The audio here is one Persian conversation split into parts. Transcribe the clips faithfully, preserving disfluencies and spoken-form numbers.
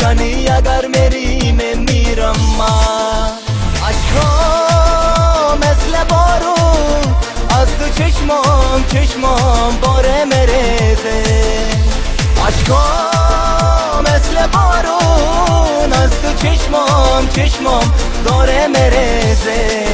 بشکنی اگر میری میمیرم من. عشقا مثل بارون از تو چشمام چشمام باره میریزه. عشقا مثل بارون از تو چشمام چشمام داره میریزه.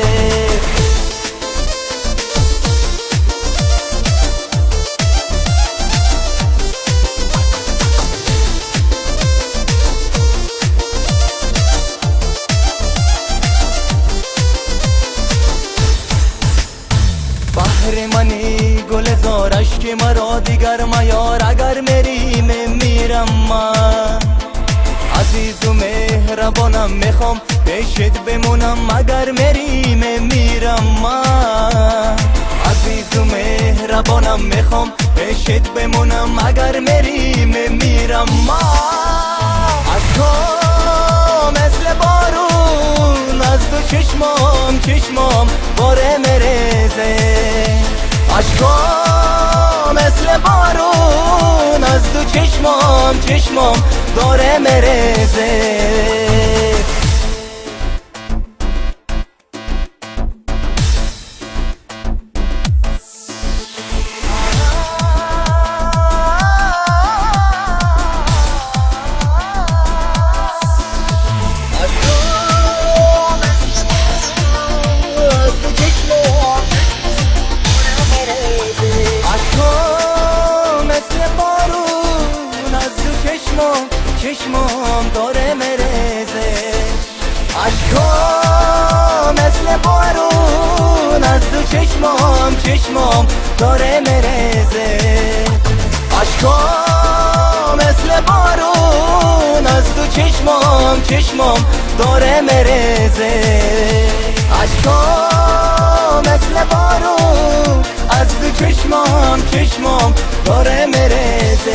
منی گل زارش که مرا دیگر میار اگر میری میمیرم من. عزیز و مهربانم میخوام پیشت بمونم اگر میری میمیرم من. عزیز و مهربانم میخوام پیشت بمونم اگر میری میمیرم من. عشقا مثل بارون از تو چشمام چشمام باره میریزه. عشقا مثل بارون از تو چشمام چشمام داره میریزه. چشمام داره میریزه. عشقا مثل بارون از تو چشمام چشمام داره میریزه. عشقا مثل بارون از تو چشمام چشمام داره میریزه. عشقا مثل بارون از تو چشمام چشمام داره میریزه.